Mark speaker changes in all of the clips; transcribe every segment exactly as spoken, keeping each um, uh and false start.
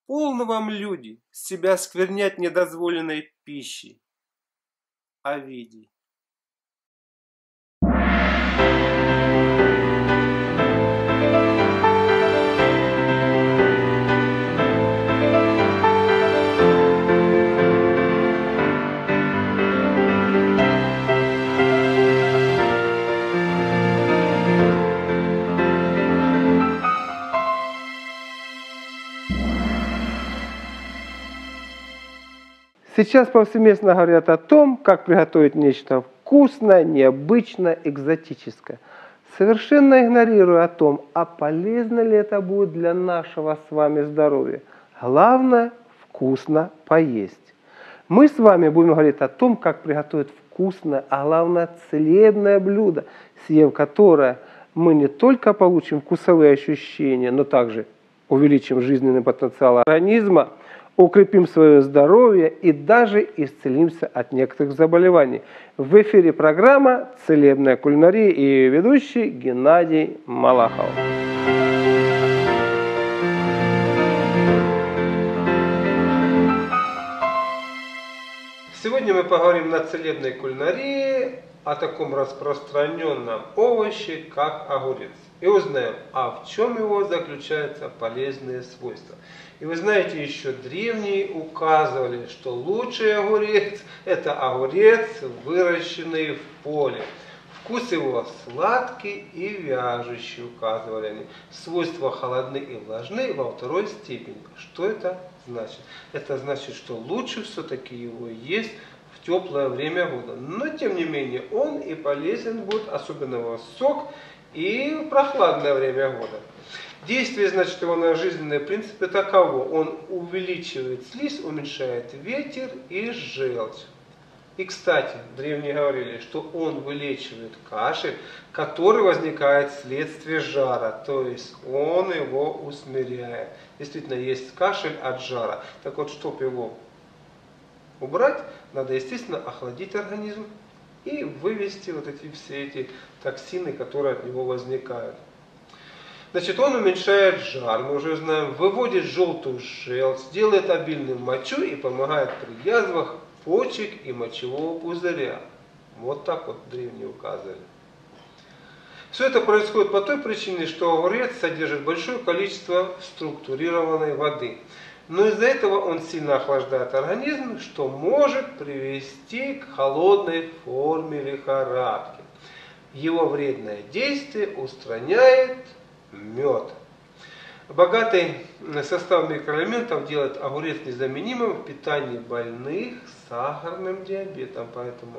Speaker 1: Полно вам, люди, себя сквернять недозволенной пищей. Овидий.
Speaker 2: Сейчас повсеместно говорят о том, как приготовить нечто вкусное, необычное, экзотическое. Совершенно игнорируя о том, а полезно ли это будет для нашего с вами здоровья. Главное – вкусно поесть. Мы с вами будем говорить о том, как приготовить вкусное, а главное – целебное блюдо, съев которое мы не только получим вкусовые ощущения, но также увеличим жизненный потенциал организма, укрепим свое здоровье и даже исцелимся от некоторых заболеваний. В эфире программа «Целебная кулинария» и ее ведущий Геннадий Малахов.
Speaker 1: Сегодня мы поговорим на целебной кулинарии о таком распространенном овоще, как огурец. И узнаем, а в чем его заключаются полезные свойства. И вы знаете, еще древние указывали, что лучший огурец – это огурец, выращенный в поле. Вкус его сладкий и вяжущий, указывали они. Свойства холодны и влажны во второй степени. Что это значит? Это значит, что лучше все-таки его есть в теплое время года. Но, тем не менее, он и полезен будет, особенно его сок, и в прохладное время года. Действие, значит, его на жизненные принципы таково. Он увеличивает слизь, уменьшает ветер и желчь. И, кстати, древние говорили, что он вылечивает кашель, который возникает вследствие жара. То есть он его усмиряет. Действительно, есть кашель от жара. Так вот, чтобы его убрать, надо, естественно, охладить организм и вывести вот эти все эти токсины, которые от него возникают. Значит, он уменьшает жар, мы уже знаем, выводит желтую желчь, делает обильным мочу и помогает при язвах почек и мочевого пузыря. Вот так вот древние указывали. Все это происходит по той причине, что огурец содержит большое количество структурированной воды. Но из-за этого он сильно охлаждает организм, что может привести к холодной форме лихорадки. Его вредное действие устраняет мед. Богатый состав микроэлементов делает огурец незаменимым в питании больных сахарным диабетом. Поэтому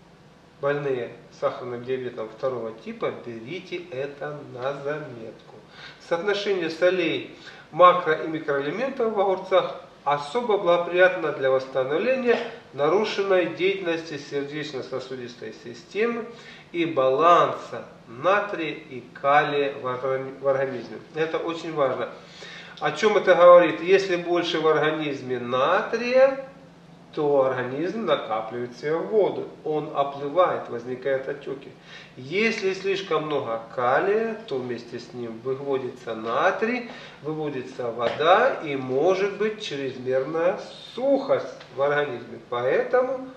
Speaker 1: больные сахарным диабетом второго типа, берите это на заметку. Соотношение солей, макро- и микроэлементов в огурцах особо благоприятно для восстановления нарушенной деятельности сердечно-сосудистой системы и баланса натрия и калия в организме. Это очень важно. О чем это говорит? Если больше в организме натрия, то организм накапливает в себе воду. Он оплывает, возникают отеки. Если слишком много калия, то вместе с ним выводится натрий, выводится вода и может быть чрезмерная сухость в организме. Поэтому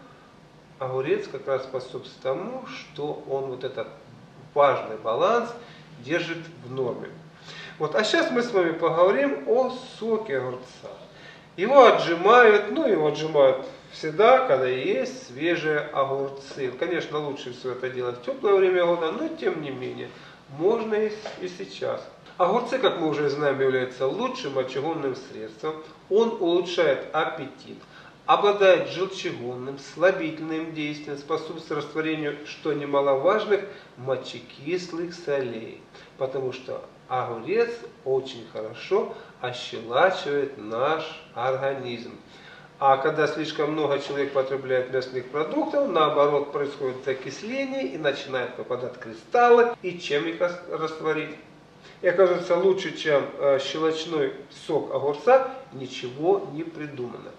Speaker 1: огурец как раз способствует тому, что он вот этот важный баланс держит в норме. Вот, а сейчас мы с вами поговорим о соке огурца. Его отжимают, ну его отжимают всегда, когда есть свежие огурцы. Конечно, лучше всего это делать в теплое время года, но тем не менее, можно и сейчас. Огурцы, как мы уже знаем, являются лучшим мочегонным средством. Он улучшает аппетит, обладает желчегонным, слабительным действием, способствует растворению, что немаловажных, мочекислых солей. Потому что огурец очень хорошо ощелачивает наш организм. А когда слишком много человек потребляет мясных продуктов, наоборот, происходит закисление и начинают попадать кристаллы. И чем их растворить? И оказывается, лучше, чем щелочной сок огурца, ничего не придумано.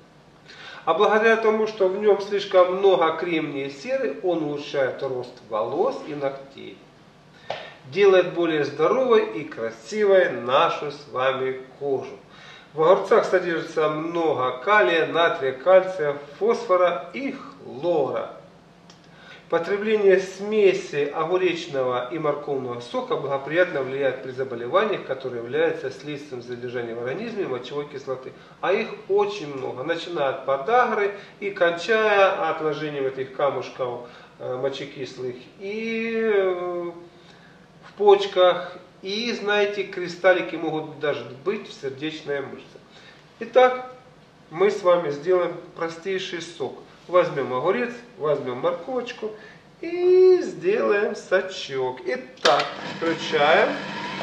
Speaker 1: А благодаря тому, что в нем слишком много кремния и серы, он улучшает рост волос и ногтей. Делает более здоровой и красивой нашу с вами кожу. В огурцах содержится много калия, натрия, кальция, фосфора и хлора. Потребление смеси огуречного и морковного сока благоприятно влияет при заболеваниях, которые являются следствием задержания в организме мочевой кислоты. А их очень много, начиная от подагры и кончая отложением этих камушков мочекислых и в почках. И, знаете, кристаллики могут даже быть в сердечной мышце. Итак, мы с вами сделаем простейший сок. Возьмем огурец, возьмем морковочку и сделаем сочок. Итак, включаем.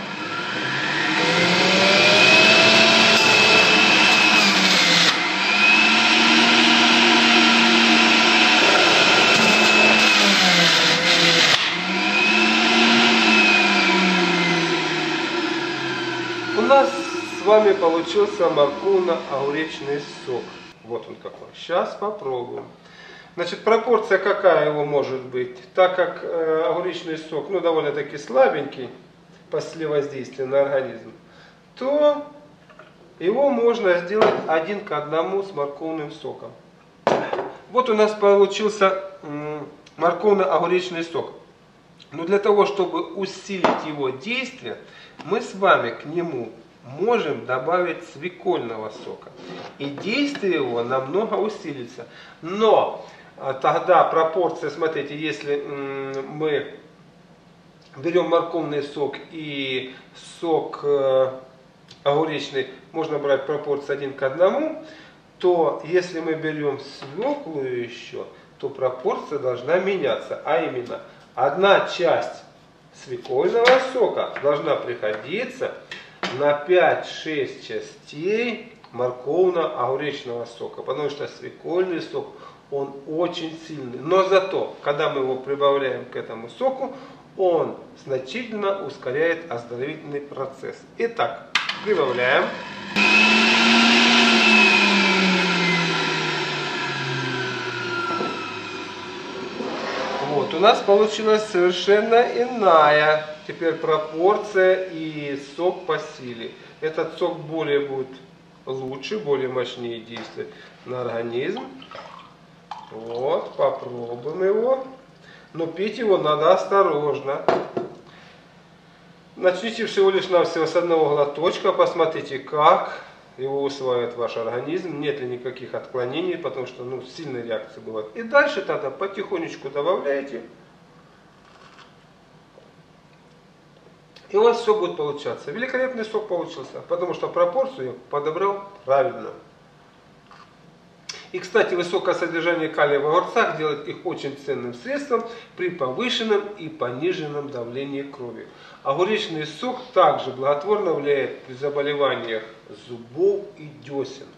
Speaker 1: У нас с вами получился морковно-огуречный сок. Вот он какой. Сейчас попробуем. Значит, пропорция какая его может быть? Так как э, огуречный сок, ну, довольно-таки слабенький после воздействия на организм, то его можно сделать один к одному с морковным соком. Вот у нас получился э, морковно-огуречный сок. Но для того, чтобы усилить его действие, мы с вами к нему можем добавить свекольного сока. И действие его намного усилится. Но тогда пропорция, смотрите, если мы берем морковный сок и сок огуречный, можно брать пропорцию один к одному, то если мы берем свеклу еще, то пропорция должна меняться. А именно, одна часть свекольного сока должна приходиться на пять-шесть частей морковно-огуречного сока, потому что свекольный сок, он очень сильный. Но зато, когда мы его прибавляем к этому соку, он значительно ускоряет оздоровительный процесс. Итак, прибавляем. Вот, у нас получилась совершенно иная теперь пропорция и сок по силе. Этот сок более будет лучше, более мощнее действовать на организм. Вот, попробуем его. Но пить его надо осторожно. Начните всего лишь навсего с одного глоточка, посмотрите, как его усваивает ваш организм, нет ли никаких отклонений, потому что ну, сильные реакции бывают. И дальше тогда потихонечку добавляете. И у вас все будет получаться. Великолепный сок получился, потому что пропорцию я подобрал правильно. И, кстати, высокое содержание калия в огурцах делает их очень ценным средством при повышенном и пониженном давлении крови. Огуречный сок также благотворно влияет при заболеваниях зубов и десен.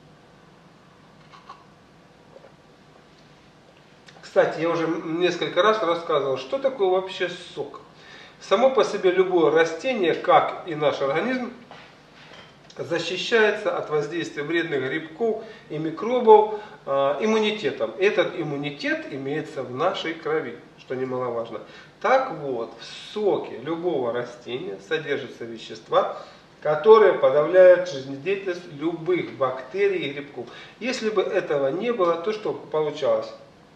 Speaker 1: Кстати, я уже несколько раз рассказывал, что такое вообще сок. Само по себе любое растение, как и наш организм, защищается от воздействия вредных грибков и микробов э, иммунитетом. Этот иммунитет имеется в нашей крови, что немаловажно. Так вот, в соке любого растения содержатся вещества, которые подавляют жизнедеятельность любых бактерий и грибков. Если бы этого не было, то что получалось?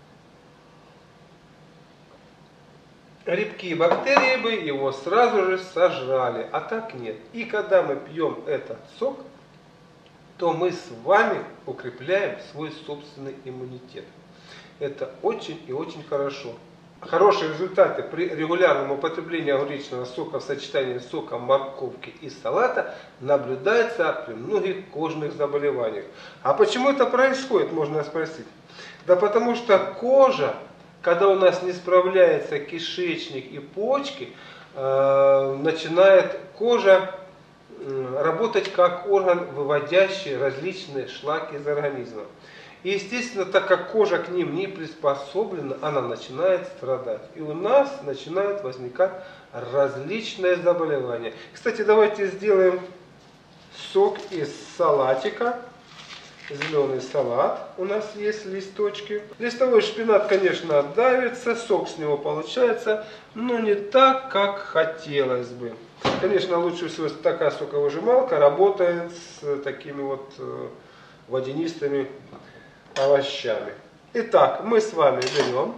Speaker 1: Грибки и бактерии бы его сразу же сожрали, а так нет. И когда мы пьем этот сок, то мы с вами укрепляем свой собственный иммунитет. Это очень и очень хорошо. Хорошие результаты при регулярном употреблении огуречного сока в сочетании с соком морковки и салата наблюдается при многих кожных заболеваниях. А почему это происходит, можно спросить. Да потому что кожа, когда у нас не справляется кишечник и почки, э, начинает кожа э, работать как орган, выводящий различные шлаки из организма. И естественно, так как кожа к ним не приспособлена, она начинает страдать. И у нас начинают возникать различные заболевания. Кстати, давайте сделаем сок из салатика. Зеленый салат у нас есть, листочки. Листовой шпинат, конечно, давится, сок с него получается, но не так, как хотелось бы. Конечно, лучше всего такая соковыжималка работает с такими вот водянистыми овощами. Итак, мы с вами берем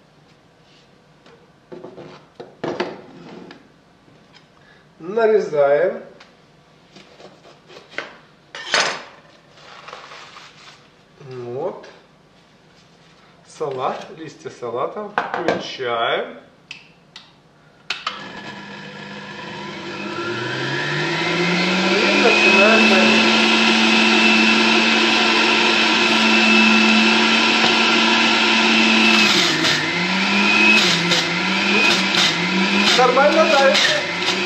Speaker 1: нарезаем вот салат, листья салата, включаем. И начинаем нарезать. Нормально дальше.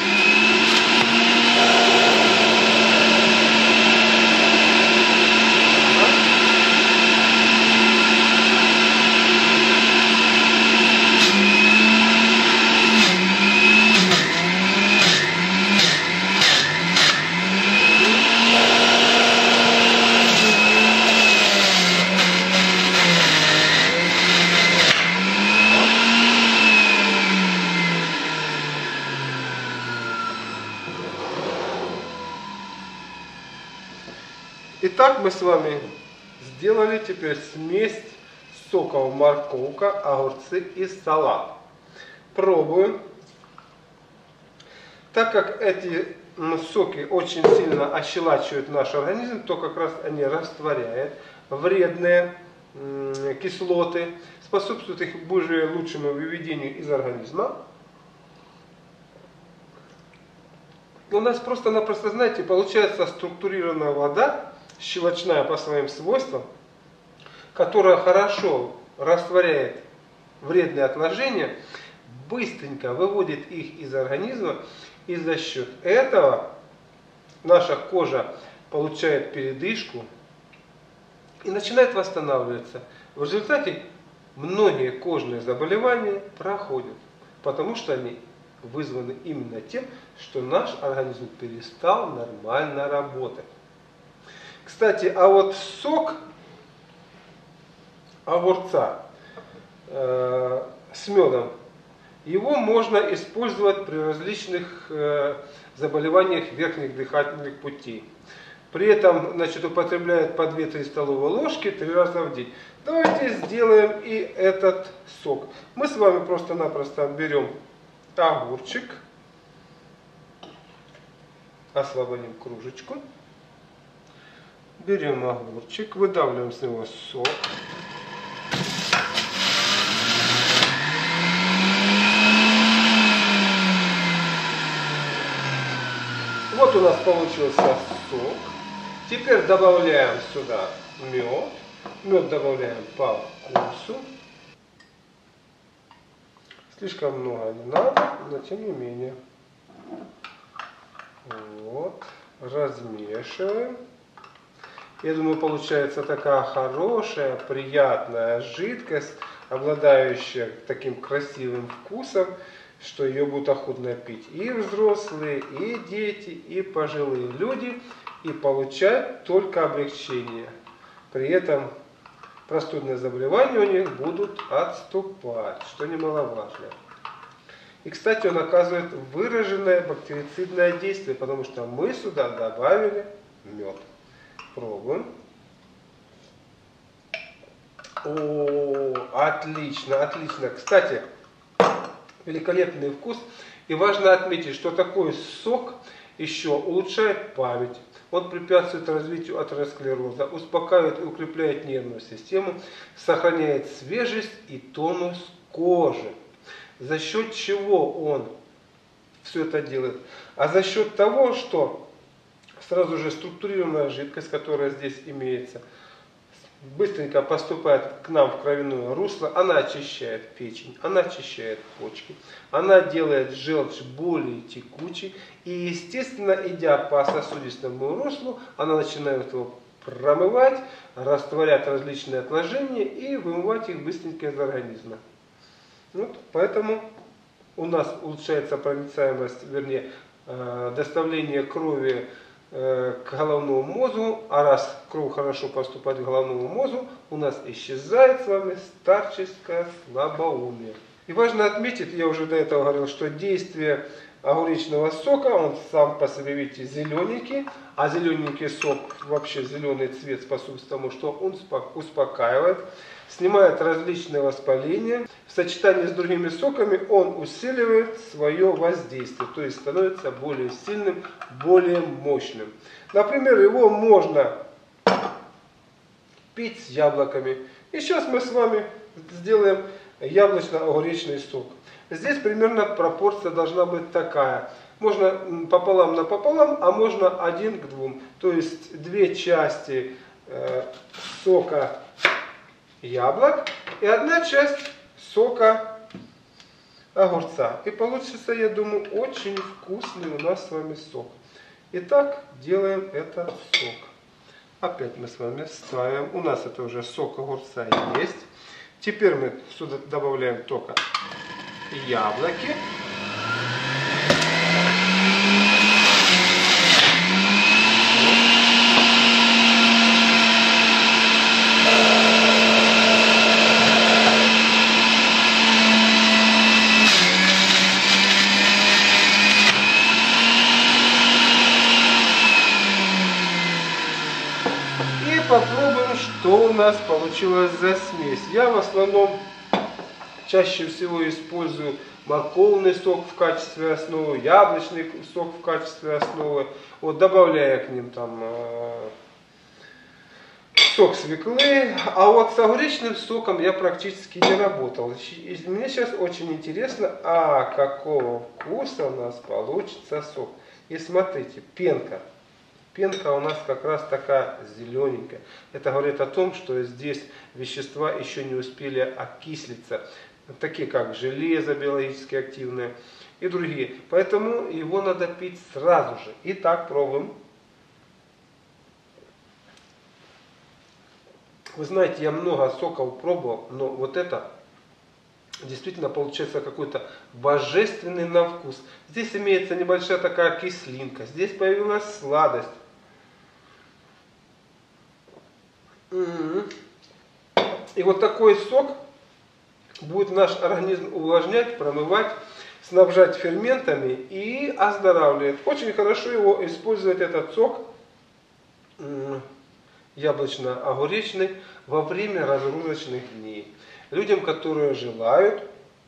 Speaker 1: Итак, мы с вами сделали теперь смесь соков морковка, огурцы и салат. Пробуем. Так как эти соки очень сильно ощелачивают наш организм, то как раз они растворяют вредные кислоты, способствуют их более лучшему выведению из организма. У нас просто-напросто, знаете, получается структурированная вода, щелочная по своим свойствам, которая хорошо растворяет вредные отложения, быстренько выводит их из организма, и за счет этого наша кожа получает передышку и начинает восстанавливаться. В результате многие кожные заболевания проходят, потому что они вызваны именно тем, что наш организм перестал нормально работать. Кстати, а вот сок огурца э, с медом, его можно использовать при различных э, заболеваниях верхних дыхательных путей. При этом, значит, употребляют по две-три столовые ложки три раза в день. Давайте сделаем и этот сок. Мы с вами просто-напросто берем огурчик, освободим кружечку. Берем огурчик, выдавливаем с него сок. Вот у нас получился сок. Теперь добавляем сюда мед. Мед добавляем по вкусу. Слишком много не надо, но тем не менее. Вот. Размешиваем. Я думаю, получается такая хорошая, приятная жидкость, обладающая таким красивым вкусом, что ее будут охотно пить и взрослые, и дети, и пожилые люди, и получать только облегчение. При этом простудные заболевания у них будут отступать, что немаловажно. И, кстати, он оказывает выраженное бактерицидное действие, потому что мы сюда добавили мед. Пробуем. О, отлично, отлично. Кстати, великолепный вкус. И важно отметить, что такой сок еще улучшает память. Он препятствует развитию атеросклероза, успокаивает и укрепляет нервную систему, сохраняет свежесть и тонус кожи. За счет чего он все это делает? А за счет того, что сразу же структурированная жидкость, которая здесь имеется, быстренько поступает к нам в кровяное русло, она очищает печень, она очищает почки, она делает желчь более текучей, и, естественно, идя по сосудистому руслу, она начинает его промывать, растворять различные отложения и вымывать их быстренько из организма. Вот, поэтому у нас улучшается проницаемость, вернее, э, доставление крови к головному мозгу, а раз кровь хорошо поступает к головному мозгу, у нас исчезает с вами старческое слабоумие. И важно отметить, я уже до этого говорил, что действие огуречного сока, он сам по себе, видите, зелененький, а зелененький сок, вообще зеленый цвет способствует тому, что он успокаивает, снимает различные воспаления. В сочетании с другими соками он усиливает свое воздействие, то есть становится более сильным, более мощным. Например, его можно пить с яблоками. И сейчас мы с вами сделаем яблочно-огуречный сок. Здесь примерно пропорция должна быть такая. Можно пополам на пополам, а можно один к двум. То есть две части э, сока яблок и одна часть сока огурца. И получится, я думаю, очень вкусный у нас с вами сок. Итак, делаем этот сок. Опять мы с вами ставим. У нас это уже сок огурца есть. Теперь мы сюда добавляем только яблоки. И попробуем, что у нас получилось за смесь. Я в основном чаще всего использую морковный сок в качестве основы, яблочный сок в качестве основы, вот, добавляя к ним там э, сок свеклы. А вот с огуречным соком я практически не работал. И мне сейчас очень интересно, а какого вкуса у нас получится сок. И смотрите, пенка. Пенка у нас как раз такая зелененькая. Это говорит о том, что здесь вещества еще не успели окислиться. Такие как железо биологически активное и другие. Поэтому его надо пить сразу же. Итак, пробуем. Вы знаете, я много соков пробовал, но вот это действительно получается какой-то божественный на вкус. Здесь имеется небольшая такая кислинка. Здесь появилась сладость. И вот такой сок будет наш организм увлажнять, промывать, снабжать ферментами и оздоравливает. Очень хорошо его использовать, этот сок яблочно-огуречный, во время разгрузочных дней. Людям, которые желают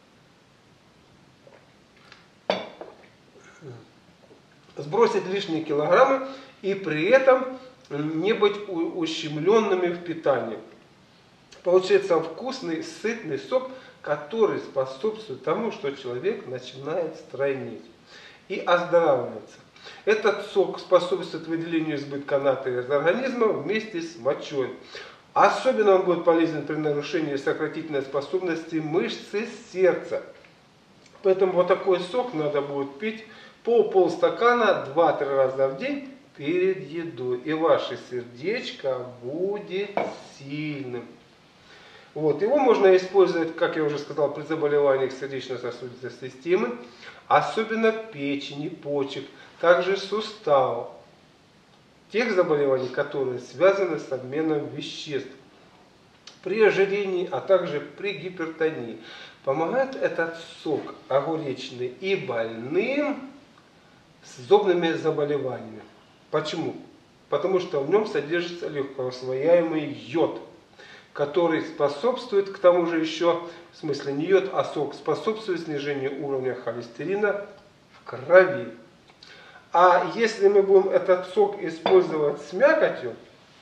Speaker 1: сбросить лишние килограммы и при этом не быть ущемленными в питании. Получается вкусный, сытный сок, который способствует тому, что человек начинает стройнеть и оздоравливаться. Этот сок способствует выделению избытка натрия из организма вместе с мочой. Особенно он будет полезен при нарушении сократительной способности мышцы сердца. Поэтому вот такой сок надо будет пить по полстакана два-три раза в день перед едой. И ваше сердечко будет сильным. Вот. Его можно использовать, как я уже сказал, при заболеваниях сердечно-сосудистой системы, особенно печени, почек, также суставов. Тех заболеваний, которые связаны с обменом веществ. При ожирении, а также при гипертонии. Помогает этот сок огуречный и больным с зубными заболеваниями. Почему? Потому что в нем содержится легкоусвояемый йод, который способствует, к тому же еще, в смысле не йод, а сок, способствует снижению уровня холестерина в крови. А если мы будем этот сок использовать с мякотью,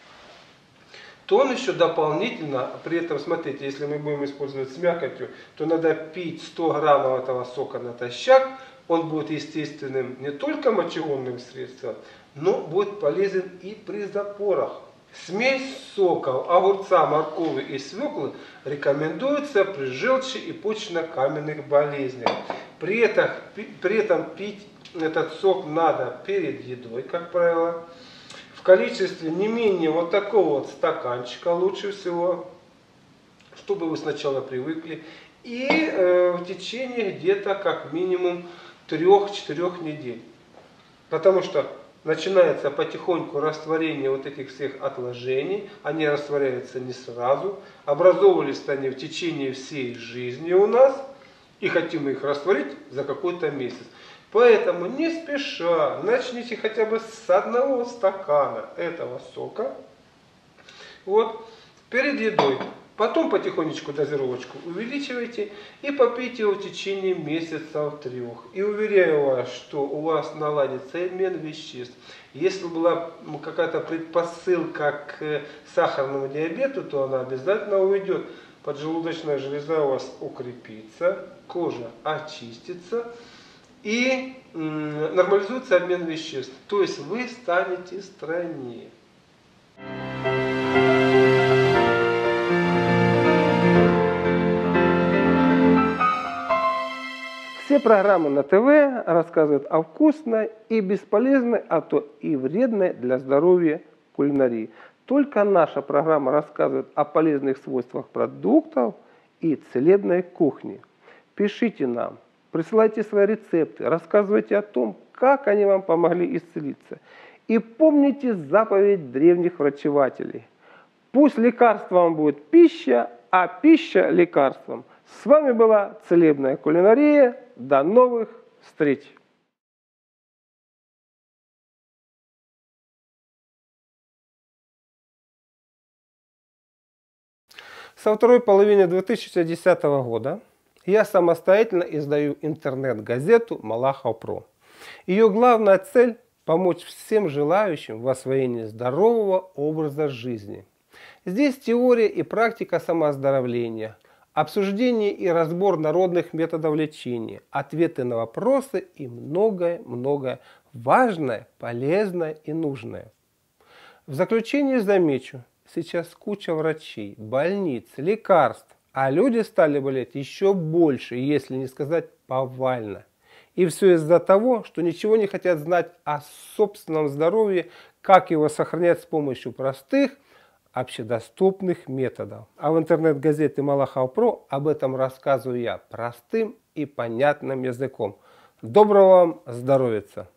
Speaker 1: то он еще дополнительно, при этом, смотрите, если мы будем использовать с мякотью, то надо пить сто граммов этого сока натощак. Он будет естественным не только мочегонным средством, но будет полезен и при запорах. Смесь соков огурца, моркови и свеклы рекомендуется при желчи и почечно-каменных болезнях. При этом, при этом пить этот сок надо перед едой, как правило, в количестве не менее вот такого вот стаканчика лучше всего, чтобы вы сначала привыкли, и э, в течение где-то как минимум трех-четырех недель. Потому что начинается потихоньку растворение вот этих всех отложений, они растворяются не сразу, образовывались они в течение всей жизни у нас, и хотим мы их растворить за какой-то месяц. Поэтому не спеша начните хотя бы с одного стакана этого сока. Вот, перед едой. Потом потихонечку дозировочку увеличивайте и попейте его в течение месяцев трех. И уверяю вас, что у вас наладится обмен веществ. Если была какая-то предпосылка к сахарному диабету, то она обязательно уйдет. Поджелудочная железа у вас укрепится, кожа очистится и нормализуется обмен веществ. То есть вы станете стройнее.
Speaker 2: Все программы на ТВ рассказывают о вкусной и бесполезной, а то и вредной для здоровья кулинарии. Только наша программа рассказывает о полезных свойствах продуктов и целебной кухни. Пишите нам, присылайте свои рецепты, рассказывайте о том, как они вам помогли исцелиться. И помните заповедь древних врачевателей. Пусть лекарством будет пища, а пища лекарством. С вами была Целебная кулинария. До новых встреч! Со второй половины две тысячи десятого года я самостоятельно издаю интернет-газету «Малахов Про». Ее главная цель – помочь всем желающим в освоении здорового образа жизни. Здесь теория и практика самооздоровления, обсуждение и разбор народных методов лечения, ответы на вопросы и многое-многое важное, полезное и нужное. В заключение замечу, сейчас куча врачей, больниц, лекарств, а люди стали болеть еще больше, если не сказать повально. И все из-за того, что ничего не хотят знать о собственном здоровье, как его сохранять с помощью простых, общедоступных методов. А в интернет-газете Малахов Про об этом рассказываю я простым и понятным языком. Доброго вам здоровья!